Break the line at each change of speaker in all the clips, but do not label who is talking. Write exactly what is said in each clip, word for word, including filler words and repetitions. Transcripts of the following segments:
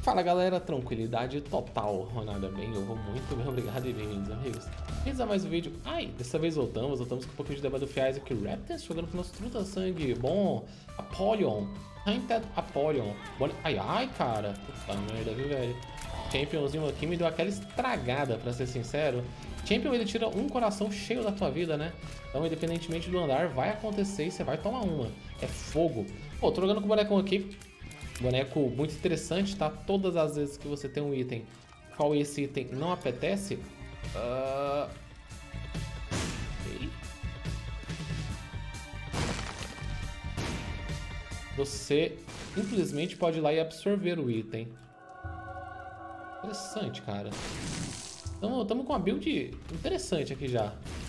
Fala galera, tranquilidade total, Ronada bem, eu vou muito bem, obrigado e bem-vindos amigos. Bem-vindos a mais um vídeo. Ai, dessa vez voltamos, voltamos com um pouquinho de debate do Fiais aqui, Raptors jogando com o nosso Truta Sangue, bom, Apollyon, Tainted Apollyon, Boni... ai ai cara, puta merda viu velho. Championzinho aqui me deu aquela estragada pra ser sincero. Champion ele tira um coração cheio da tua vida, né? Então independentemente do andar vai acontecer e você vai tomar uma, é fogo. Pô, tô jogando com o bonecão aqui. Boneco muito interessante, tá? Todas as vezes que você tem um item, qual esse item não apetece, uh... okay. Você simplesmente pode ir lá e absorver o item. Interessante, cara. Então, estamos com uma build interessante aqui já.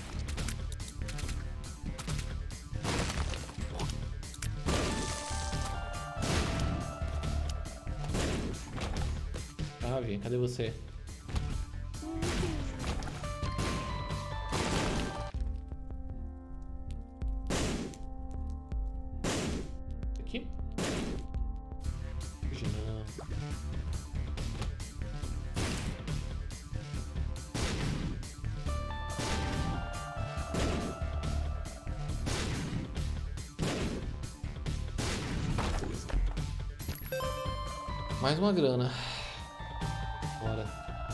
Ah, vem, cadê você? Aqui? Não. Mais uma grana. Bora.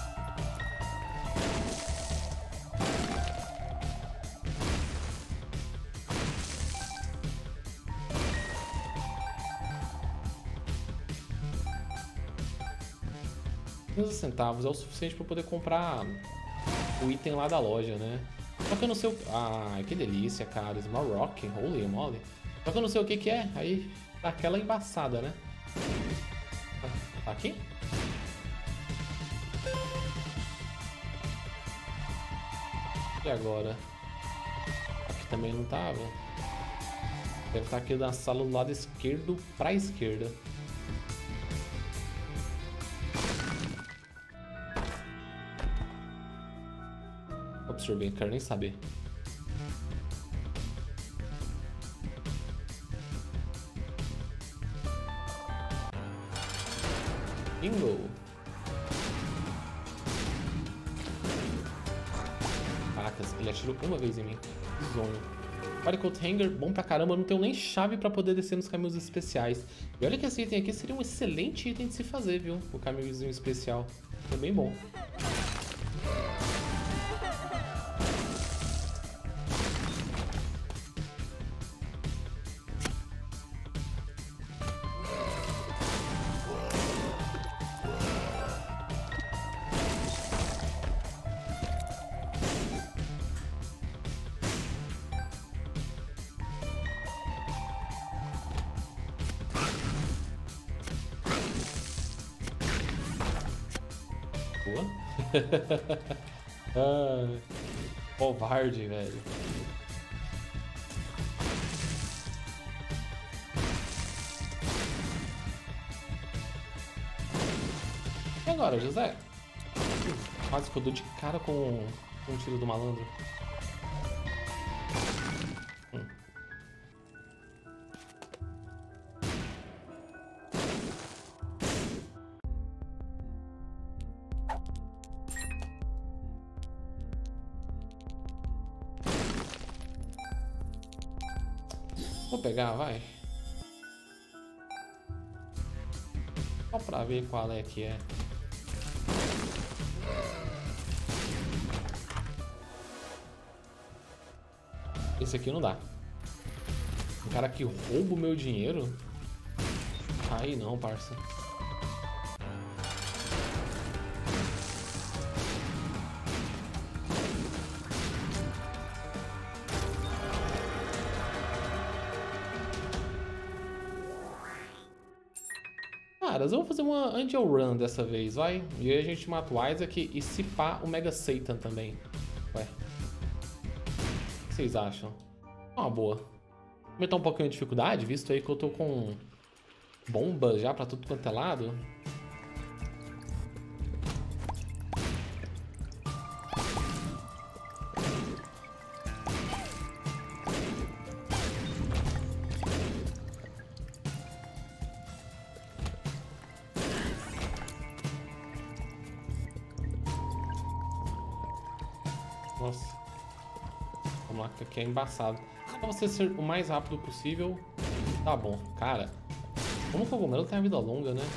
quinze centavos é o suficiente para poder comprar o item lá da loja, né? Só que eu não sei o que... Ah, que delícia, cara. Small Rock, holy moly. Só que eu não sei o que que é. Aí dá aquela embaçada, né? Tá aqui? E agora? Aqui também não tava. Deve estar aqui na sala do lado esquerdo pra esquerda. Absorver, quero nem saber. Bingo! Caracas, ele atirou uma vez em mim. Zonho. Bodycoat Hanger, bom pra caramba. Eu não tenho nem chave pra poder descer nos caminhos especiais. E olha que esse item aqui seria um excelente item de se fazer, viu? O caminhozinho especial. É bem bom. Ah, covarde, velho. E agora, José? Quase que eu dou de cara com, com um tiro do malandro. Hum. Vou pegar, vai. Só pra ver qual é que é. Esse aqui não dá. Um cara que rouba o meu dinheiro? Aí não, parça. Caras, eu vou fazer uma Angel Run dessa vez, vai? E aí a gente mata o Isaac e se pá o Mega Satan também. Ué. O que vocês acham? Uma boa. Vou aumentar um pouquinho a dificuldade, visto aí que eu tô com bombas já pra tudo quanto é lado. Nossa. Vamos lá, que aqui é embaçado. Pra você ser o mais rápido possível, tá bom. Cara, como o cogumelo tem a vida longa, né?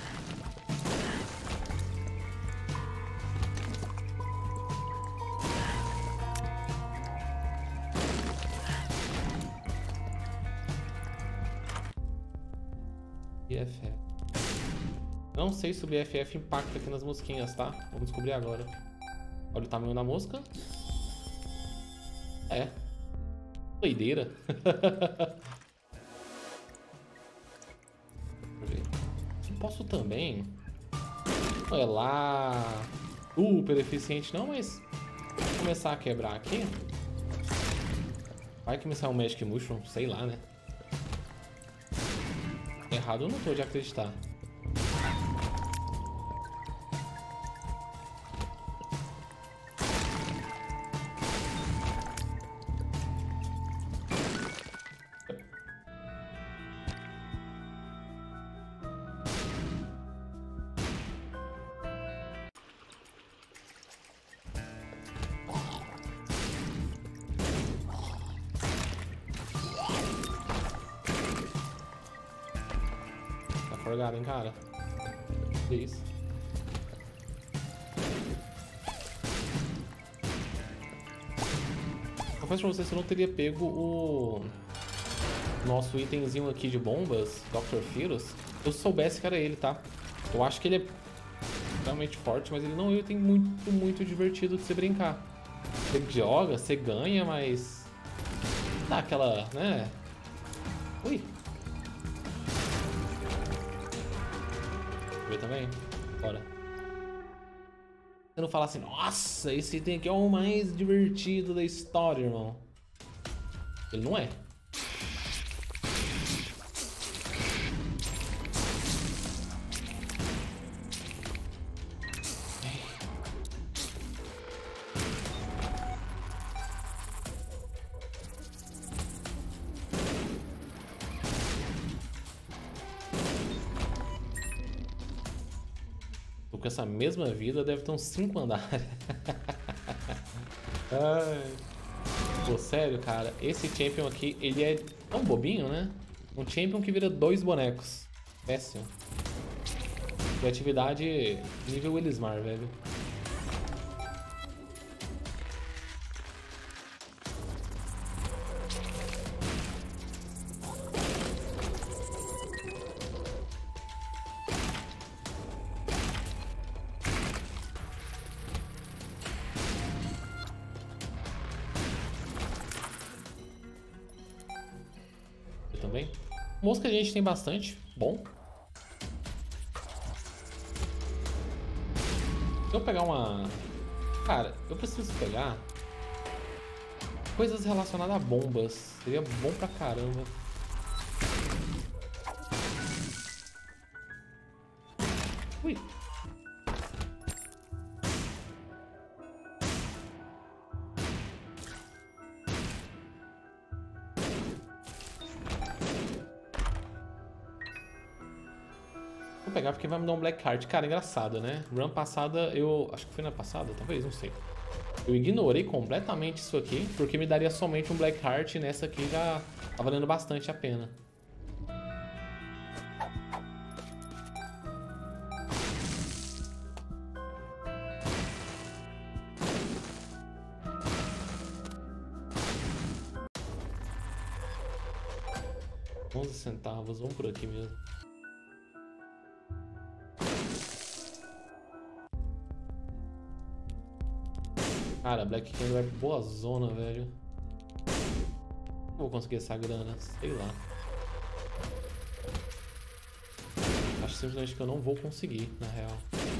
B F F. Não sei se o B F F impacta aqui nas mosquinhas, tá? Vamos descobrir agora. Olha o tamanho da mosca. É. Doideira. Eu posso também. Não é lá super eficiente não, mas vou começar a quebrar aqui. Vai começar um Magic Mushroom, sei lá, né? Errado eu não tô de acreditar. Forgado, hein, cara? Que isso? Confesso pra vocês que eu não teria pego o nosso itemzinho aqui de bombas, doutor Fetus, se eu soubesse que era ele, tá? Eu acho que ele é realmente forte, mas ele não é um item muito, muito divertido de se brincar. Você joga, você ganha, mas dá aquela, né? Ui! Também? Bora. Você não fala assim, nossa, esse item aqui é o mais divertido da história, irmão. Ele não é. Com essa mesma vida deve ter uns cinco andares. Ai. Pô, sério, cara, esse champion aqui, ele é tão bobinho, né? Um champion que vira dois bonecos. Péssimo. Criatividade nível Elismar, velho. Também. Mosca a gente tem bastante. Bom. Se eu pegar uma... Cara, eu preciso pegar coisas relacionadas a bombas. Seria bom pra caramba. Ui. Vou pegar porque vai me dar um Black Heart. Cara, engraçado, né? Run passada, eu... Acho que foi na passada, talvez, não sei. Eu ignorei completamente isso aqui, porque me daria somente um Black Heart e nessa aqui já tá valendo bastante a pena. onze centavos, vamos por aqui mesmo. Cara, Black Candle é boa zona, velho. Não vou conseguir essa grana, sei lá. Acho simplesmente que eu não vou conseguir, na real.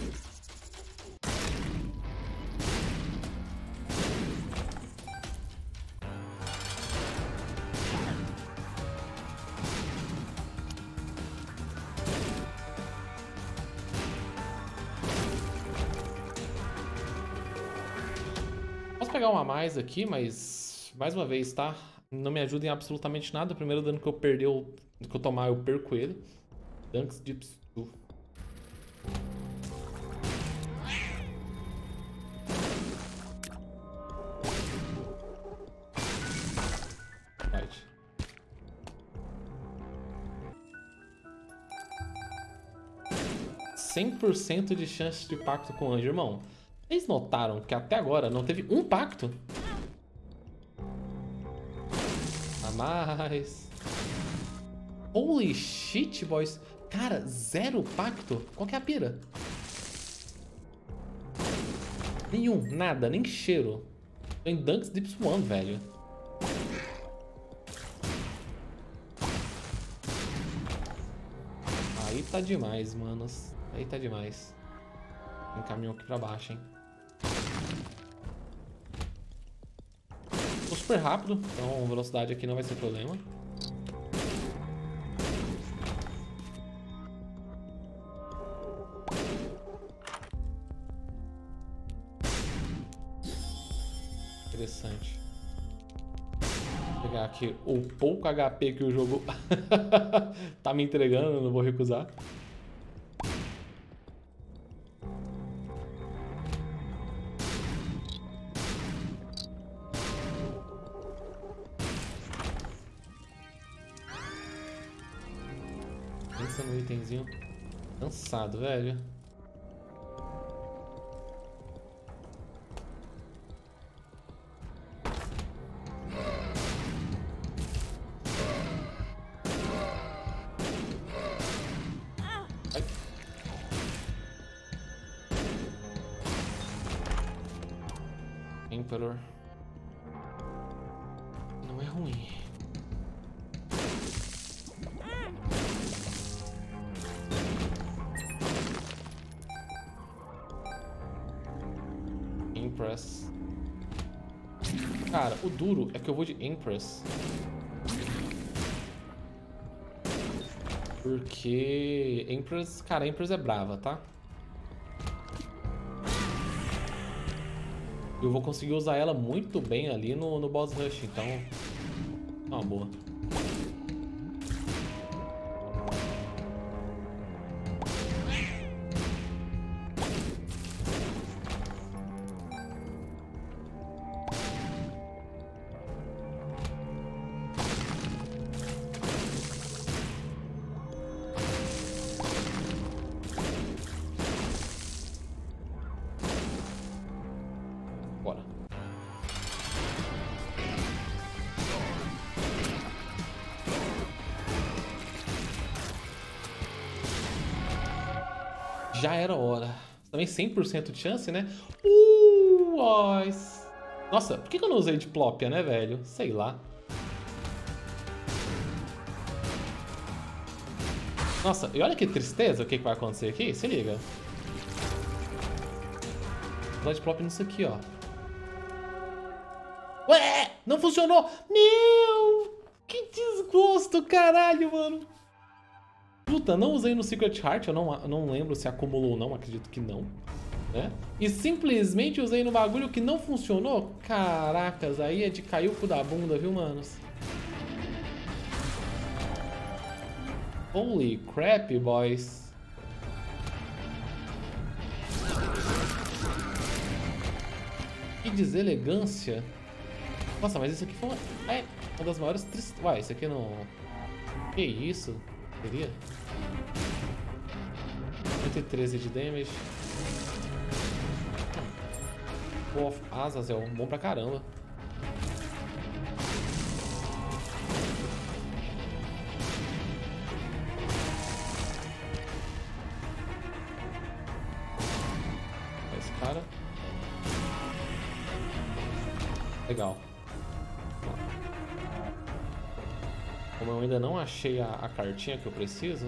Posso pegar uma a mais aqui, mas mais uma vez, tá? Não me ajuda em absolutamente nada. O primeiro dano que eu perder, que eu tomar, eu perco ele. Dunks de Pstu. cem por cento de chance de pacto com o anjo, irmão. Vocês notaram que até agora não teve um pacto? A mais. Holy shit, boys. Cara, zero pacto? Qual que é a pira? Nenhum, nada, nem cheiro. Tô em Dunks Deep Swan, velho. Aí tá demais, manos. Aí tá demais. Tem caminhão aqui pra baixo, hein. Tô super rápido, então velocidade aqui não vai ser problema. Interessante. Vou pegar aqui o pouco H P que o jogo tá me entregando, não vou recusar. Pensa no itemzinho. Cansado, velho. Emperor não é ruim. Empress. Cara, o duro é que eu vou de Empress. Porque Empress, cara, Empress é brava, tá? Eu vou conseguir usar ela muito bem ali no, no boss rush, então é uma boa. Bora. Já era hora. Também cem por cento de chance, né? Uh, boys. Nossa, por que eu não usei Diplopia, né, velho? Sei lá. Nossa, e olha que tristeza o que, que vai acontecer aqui. Se liga. Vou usar Diplopia nisso aqui, ó. Ué, não funcionou! Meu! Que desgosto, caralho, mano! Puta, não usei no Secret Heart, eu não, não lembro se acumulou ou não, acredito que não, né? E simplesmente usei no bagulho que não funcionou? Caracas, aí é de cair o cu da bunda, viu, manos? Holy crap, boys! Que deselegância! Nossa, mas isso aqui foi uma, é, uma das maiores tristezas. Uai, isso aqui não... Que isso? Seria? cento e treze de damage. Wall of Azazel, bom pra caramba. Esse cara. Legal. Como eu ainda não achei a, a cartinha que eu preciso.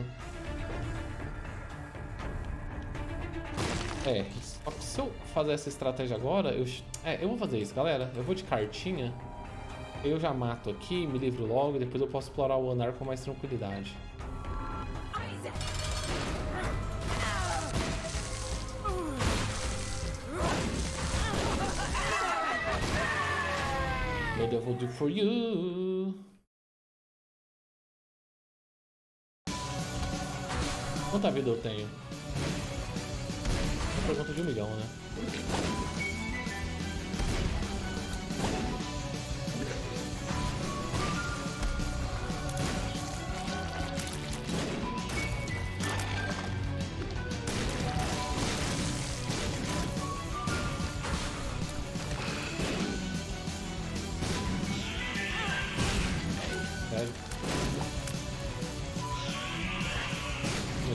É, só que se eu fazer essa estratégia agora, eu, é, eu vou fazer isso, galera. Eu vou de cartinha, eu já mato aqui, me livro logo, e depois eu posso explorar o Anar com mais tranquilidade. What I will do for you. Quanta vida eu tenho? Uma pergunta de um milhão, né?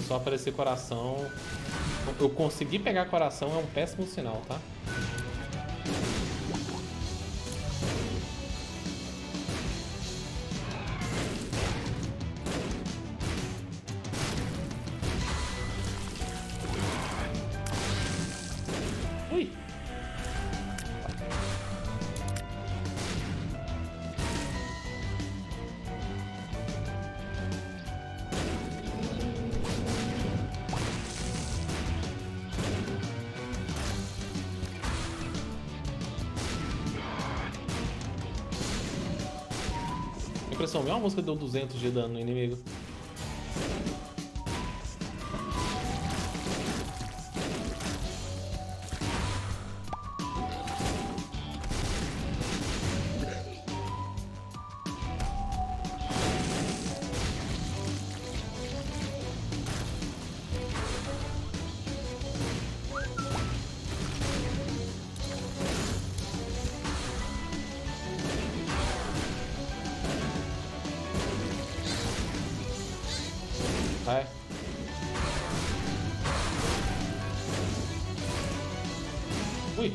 Começou a aparecer coração. Eu consegui pegar coração, é um péssimo sinal, tá? Ui! Impressão minha, a música deu duzentos de dano no inimigo. Vai. Ui.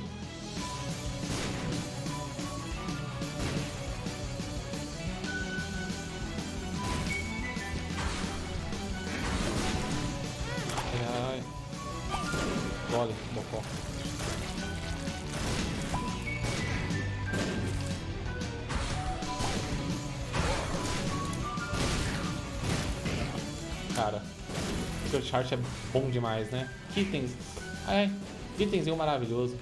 Ai. Olha, bocó. Cara, o chart é bom demais, né? Itens. É, itemzinho maravilhoso.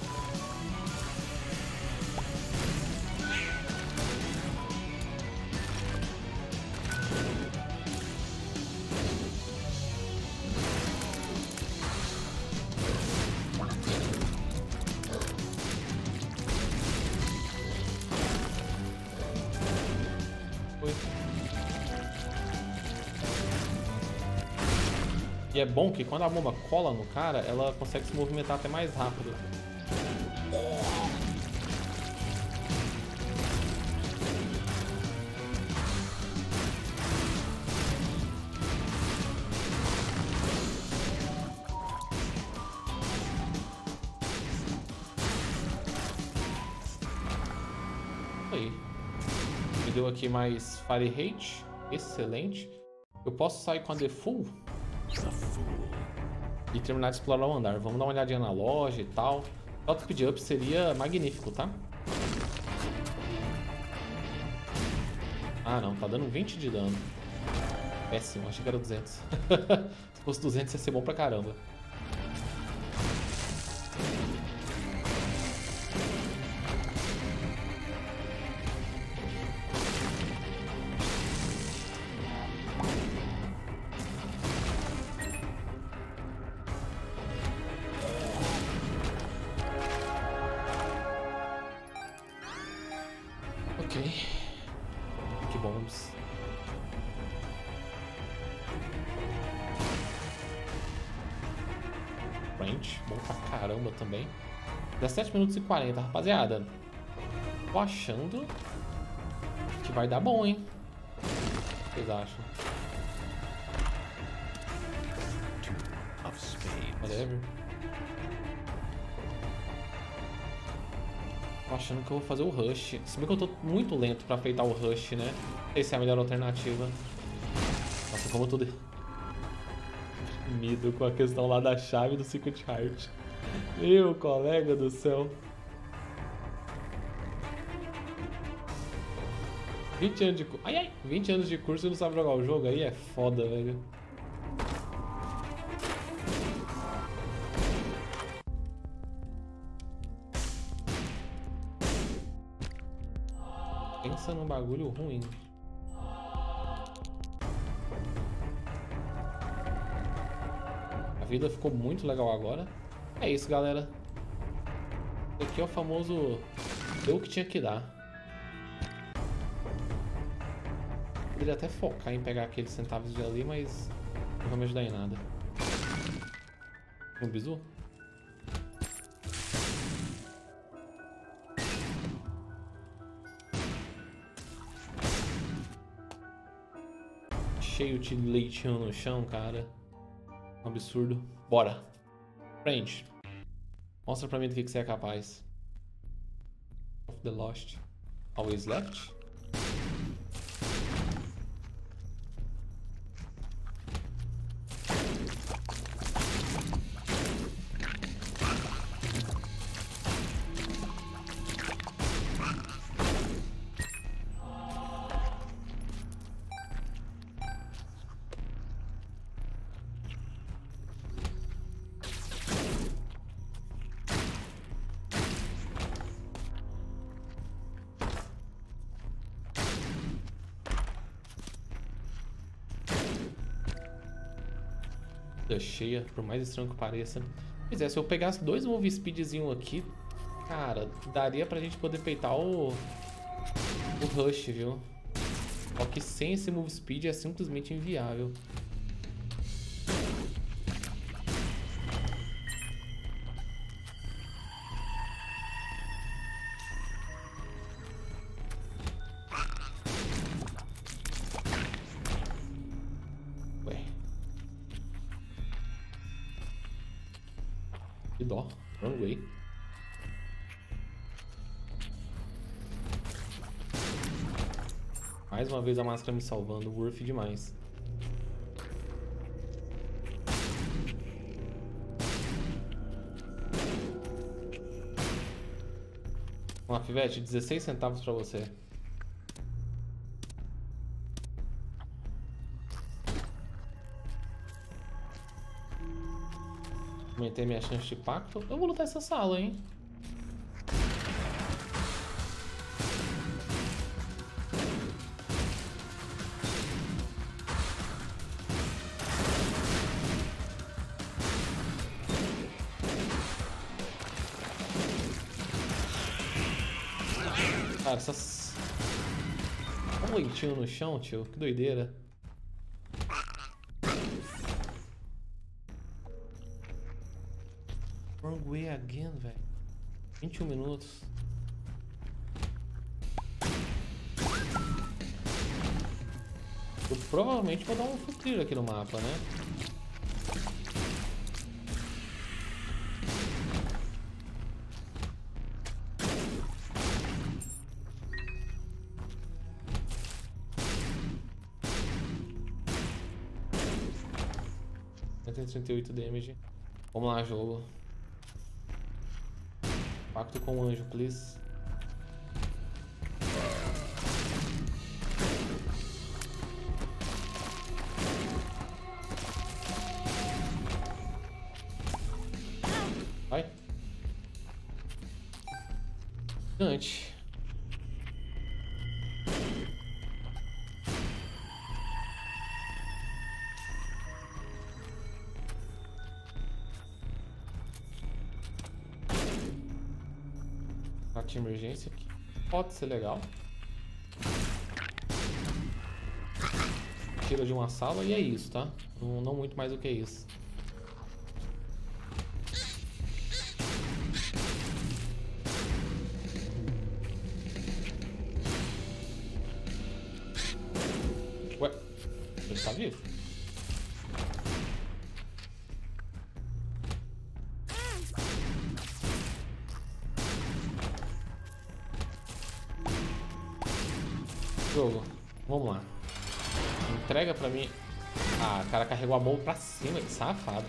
E é bom que quando a bomba cola no cara, ela consegue se movimentar até mais rápido. Aí. Me deu aqui mais Fire Rate. Excelente. Eu posso sair com a Defull e terminar de explorar o andar. Vamos dar uma olhadinha na loja e tal. Auto speed up seria magnífico, tá? Ah, não. Tá dando vinte de dano. Péssimo. Achei que era duzentos. Se fosse duzentos ia ser bom pra caramba. Ok. Que bons. Range, bom pra caramba também. dezessete minutos e quarenta, rapaziada. Tô achando que vai dar bom, hein? O que vocês acham? Whatever. Tô achando que eu vou fazer o rush. Se bem que eu tô muito lento pra feitar o rush, né? Não sei se é a melhor alternativa. Nossa, como eu tô deprimido com a questão lá da chave do Secret Heart. Meu colega do céu. vinte anos de curso. Ai, ai! vinte anos de curso e não sabe jogar o jogo aí é foda, velho. Pensa num bagulho ruim. A vida ficou muito legal agora. É isso, galera. Esse aqui é o famoso deu o que tinha que dar. Poderia até focar em pegar aqueles centavos de ali, mas não vai me ajudar em nada. Um bizu? Cheio de leitinho no chão, cara. Um absurdo. Bora. Friend. Mostra pra mim do que, que você é capaz. Of the Lost. Always left? Cheia, por mais estranho que pareça. Pois é, se eu pegasse dois move speedzinho aqui, cara, daria pra gente poder peitar o o rush, viu? Só que sem esse move speed é simplesmente inviável. Que dó. Wrong way. Mais uma vez a máscara me salvando. Worth demais. Vamos lá, Pivete. dezesseis centavos pra você. Aumentei minha chance de pacto. Eu vou lutar essa sala, hein? Cara, essas... Um leitinho no chão, tio. Que doideira. Wrong way again, velho. vinte e um minutos. Eu provavelmente vou dar um full clear aqui no mapa, né? trinta e oito damage. Vamos lá, jogo. Pacto com o anjo, please. Vai. Gigante. De emergência aqui. Pode ser legal. Tira de uma sala e é isso, tá? Não, não muito mais do que isso. Ué, ele tá vivo? Jogo, vamos lá. Entrega pra mim. Ah, o cara carregou a mão pra cima, que safado.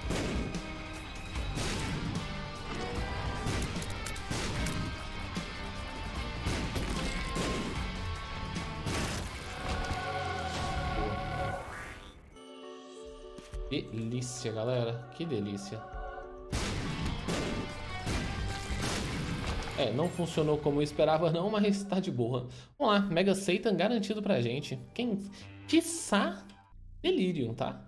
Delícia, galera. Que delícia. É, não funcionou como eu esperava não, mas tá de boa. Vamos lá, Mega Satan garantido pra gente. Quem... Quiçá Delirium, tá?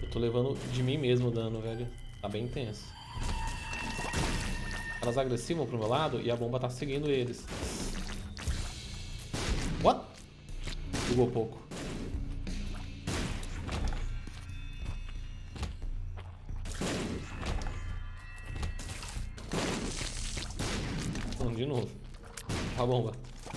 Eu tô levando de mim mesmo o dano, velho. Tá bem intenso. Elas agressivam pro meu lado e a bomba tá seguindo eles. What? Bugou pouco. Vamos de novo. A bomba.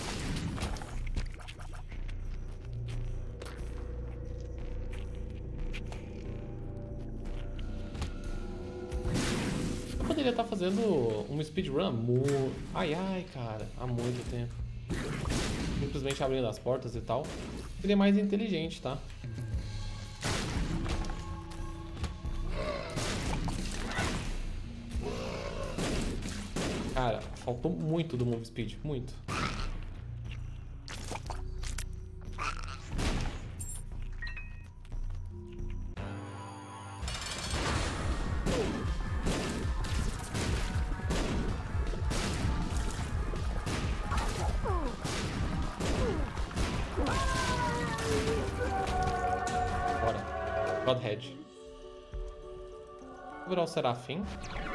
Eu poderia estar fazendo uma speedrun mu... Ai, ai, cara. Há muito tempo. Simplesmente abrindo as portas e tal. Seria mais inteligente, tá? Cara, faltou muito do move speed. Muito. Godhead. Vou virar o Serafim.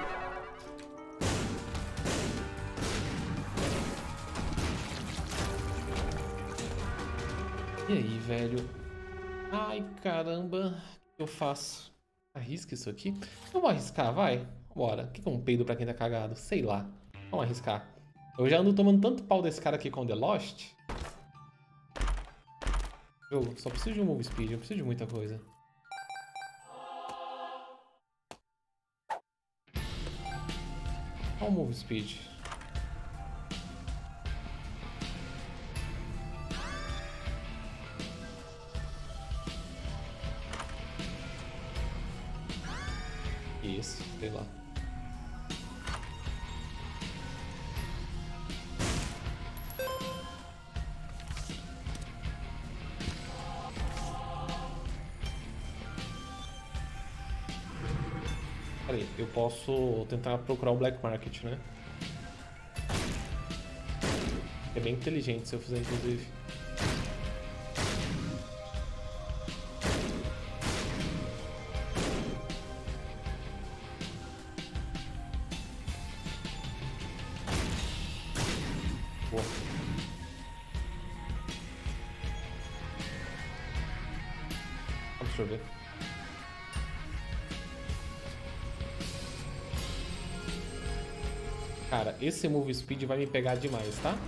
E aí, velho? Ai, caramba. O que eu faço? Arrisca isso aqui? Vamos arriscar, vai. Bora. O que é um peido pra quem tá cagado? Sei lá. Vamos arriscar. Eu já ando tomando tanto pau desse cara aqui com The Lost. Jogo, só preciso de um move speed. Eu preciso de muita coisa. Olha o move speed. Isso, sei lá. Peraí, eu posso tentar procurar o Black Market, né? É bem inteligente se eu fizer, inclusive. Boa. Absorver. Cara, esse move speed vai me pegar demais, tá?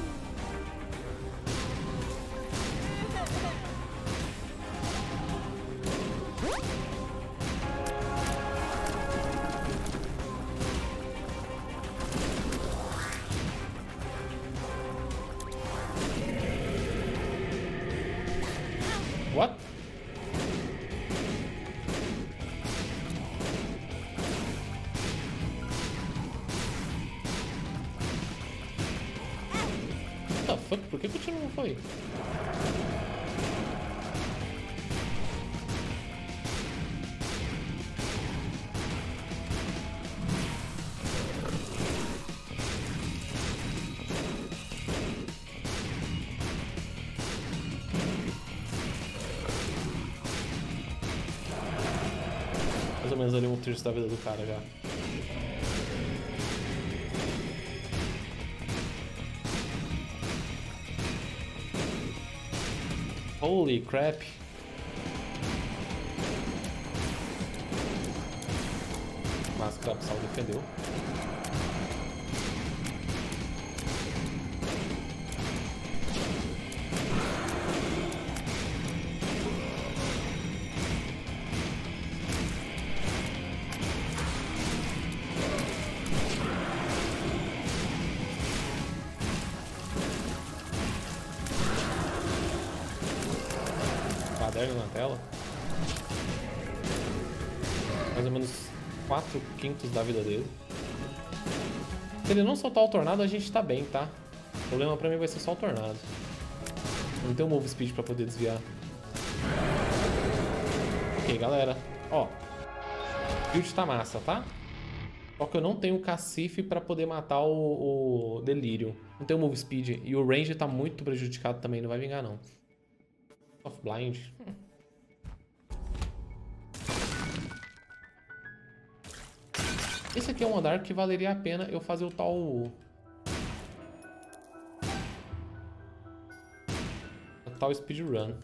What? What the fuck? Por que que o tiro não foi? Mais ou menos ali um terço da vida do cara já. Holy crap. Máscara Absal defendeu. Caderno na tela. Mais ou menos quatro quintos da vida dele. Se ele não soltar o tornado, a gente tá bem, tá? O problema pra mim vai ser só o tornado. Não tem um move speed pra poder desviar. Ok, galera. Ó. O build tá massa, tá? Só que eu não tenho cacife pra poder matar o, o Delírio. Não tenho move speed. E o range tá muito prejudicado também. Não vai vingar, não. Off blind. Esse aqui é um andar que valeria a pena eu fazer o tal... O tal speedrun.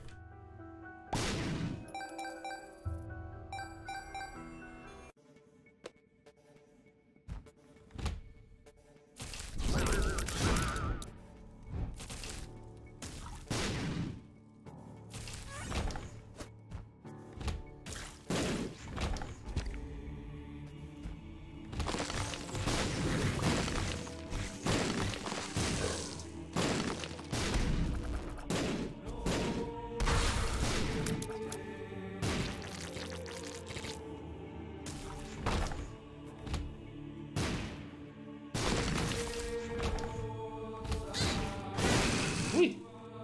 Ui!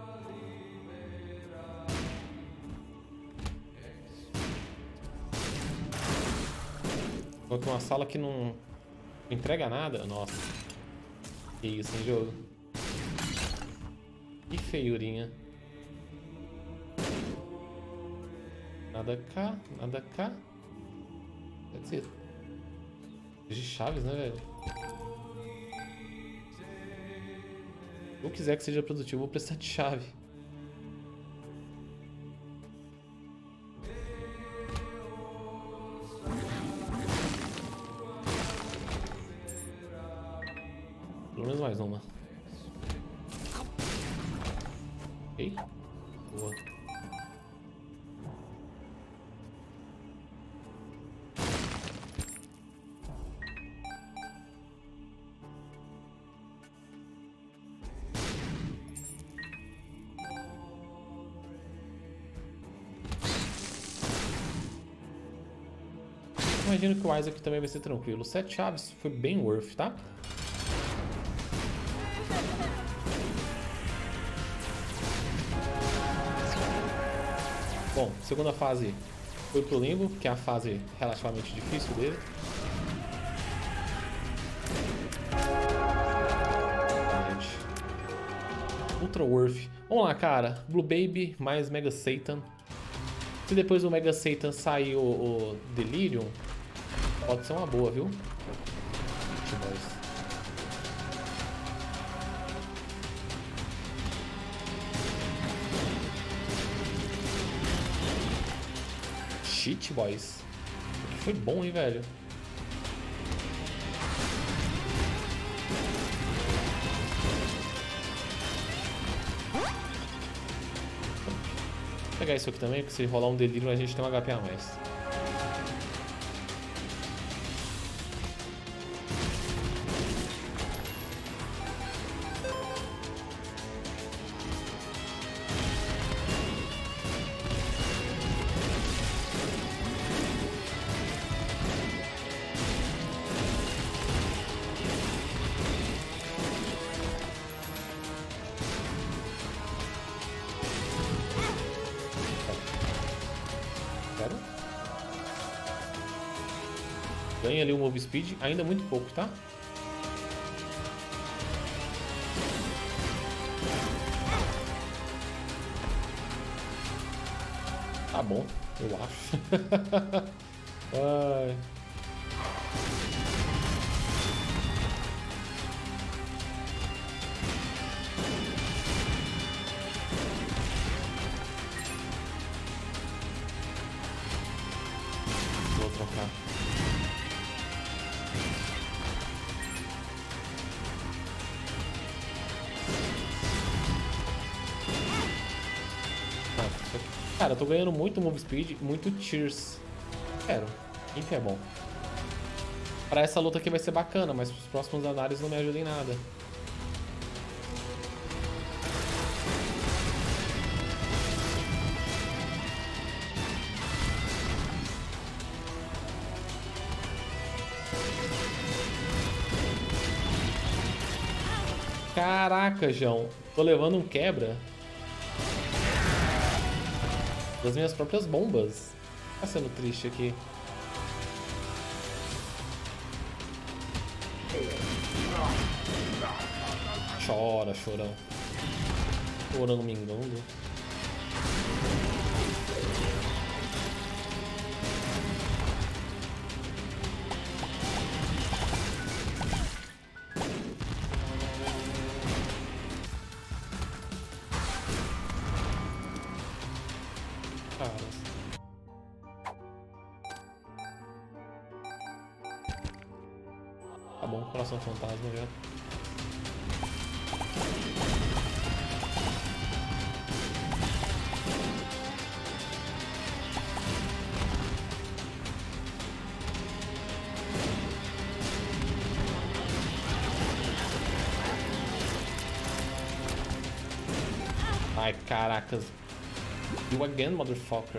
Coloquei uma sala que não, não entrega nada. Nossa. Que isso, hein, jogo? Que feiurinha. Nada cá, nada cá. Deve ser de chaves, né, velho? Se eu quiser que seja produtivo, eu vou precisar de chave. Pelo menos mais uma. Ok. Boa. Imagino que o Isaac também vai ser tranquilo. Sete chaves foi bem worth, tá? Bom, segunda fase foi pro limbo, que é a fase relativamente difícil dele. Ultra worth. Vamos lá, cara. Blue Baby mais Mega Satan. Se depois do Mega Satan sair o, o Delirium, pode ser uma boa, viu? Shit, boys. Foi bom, hein, velho? Vou pegar isso aqui também, porque se rolar um delírio a gente tem um H P a mais. Ganha ali o Move Speed, ainda muito pouco, tá? Tá bom, eu acho. Ai. Vou trocar. Cara, eu tô ganhando muito Move Speed e muito Tears. Quero. Imp é bom. Pra essa luta aqui vai ser bacana, mas os próximos andares não me ajudam em nada. Caraca, João. Tô levando um quebra das minhas próprias bombas. Tá sendo triste aqui. Chora, chorão. Chorando, mingando. cara. Tá bom, coração fantasma já. Ai, caracas. You again, motherfucker.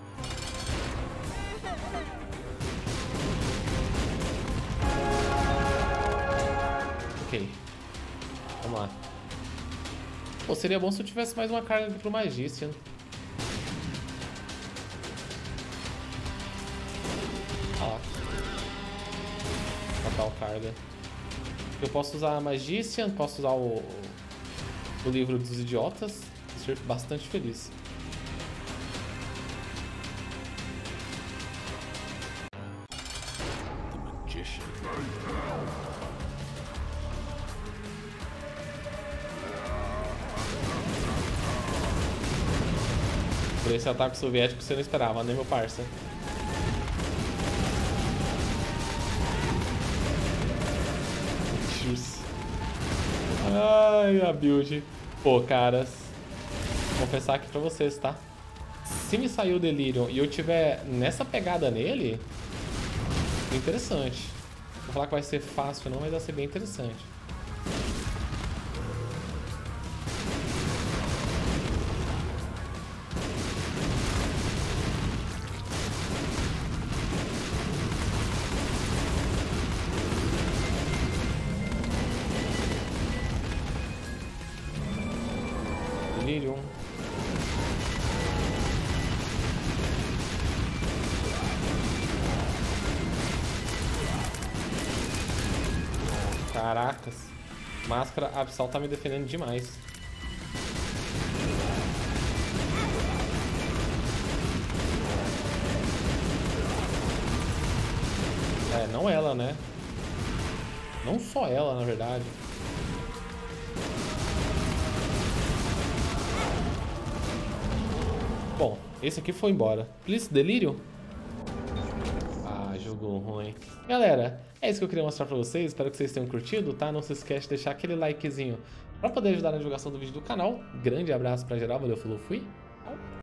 Ok. Vamos lá. Pô, seria bom se eu tivesse mais uma carga aqui pro Magician. Ah lá. Fatal carga. Eu posso usar a Magician, posso usar o, o livro dos idiotas. Vou ser bastante feliz. Por esse ataque soviético você não esperava, né, meu parça? Juice. Ai, a build. Pô, caras. Vou confessar aqui pra vocês, tá? Se me sair o Delirium e eu tiver nessa pegada nele, é interessante. Vou falar que vai ser fácil não, mas vai ser bem interessante. Delirium. Caracas. Máscara Absal tá me defendendo demais. É, não ela, né? Não só ela, na verdade. Bom, esse aqui foi embora. Please, Delírio? Ah, jogou ruim. Galera, é isso que eu queria mostrar pra vocês. Espero que vocês tenham curtido, tá? Não se esquece de deixar aquele likezinho pra poder ajudar na divulgação do vídeo do canal. Grande abraço pra geral. Valeu, falou, fui.